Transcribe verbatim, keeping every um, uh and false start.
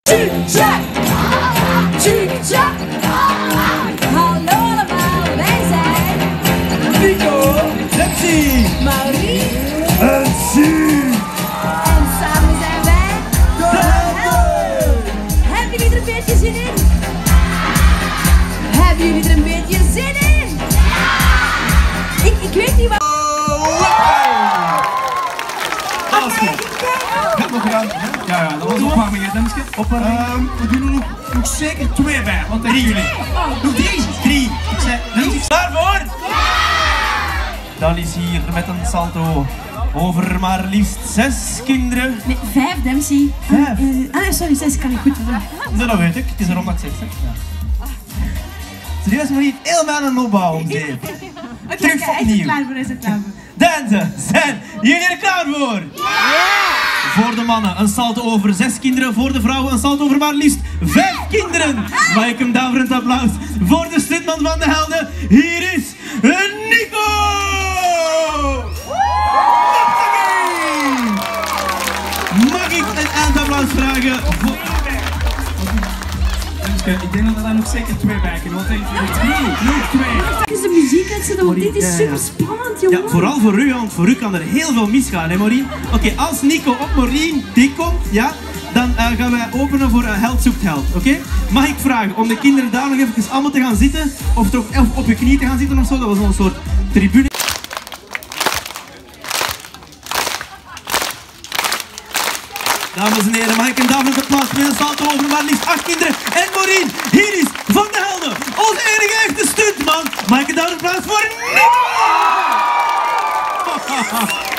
Chicha, chicha. Hallo allemaal, wij zijn Nico, Dempsey, Marie en Sue. en samen zijn wij De Helden. Hebben jullie er een beetje zin in? Hebben jullie er een beetje zin in? Ik, ik weet niet wat. Alles goed. Gaat nog gedaan? Ja, ja, dat was opwarming, hè, Dempsey? Opwarming. Um, we doen er nog, nog zeker twee bij. Wat denken jullie? Nog drie? Drie. Ik zei, Dempsey, klaar voor? Dan is hier met een salto over maar liefst zes kinderen. Nee, vijf, Dempsey. Vijf? Uh, ah, sorry, zes kan ik goed doen. Nee, dat weet ik. Het is erom dat ik zeg. Hè. Ja. Serieus, maar niet helemaal een opbouw om zeven. Oké, Terug okay, hij is er opnieuw. klaar voor, hij is er klaar voor. Dansen, zijn jullie er klaar voor? Ja! Voor de mannen een salto over zes kinderen, voor de vrouwen een salto over maar liefst vijf kinderen. Mag ik een daverend applaus voor de stuntman van de Helden. Hier is Nico! Mag ik een eindapplaus vragen voor... Ik denk dat er daar nog zeker twee bij kunnen. Wat denk je? Drie, nog twee. Mag eens de muziek uitzetten, want dit is Ja, ja. super spannend, jongen. Ja, vooral voor u, want voor u kan er heel veel misgaan, hè Maureen? Oké, okay, als Nico op Maureen dik komt, ja, dan uh, gaan wij openen voor uh, Held zoekt Held, oké? Okay? Mag ik vragen om de kinderen daar nog even allemaal te gaan zitten, of toch of op je knie te gaan zitten of zo? Dat was wel een soort tribune. Dames en heren, mag ik een daverend applaus met een salto over maar liefst acht kinderen en Maureen, hier is Van de Helden, onze enige echte stuntman. Mag ik een daverend applaus voor Nico!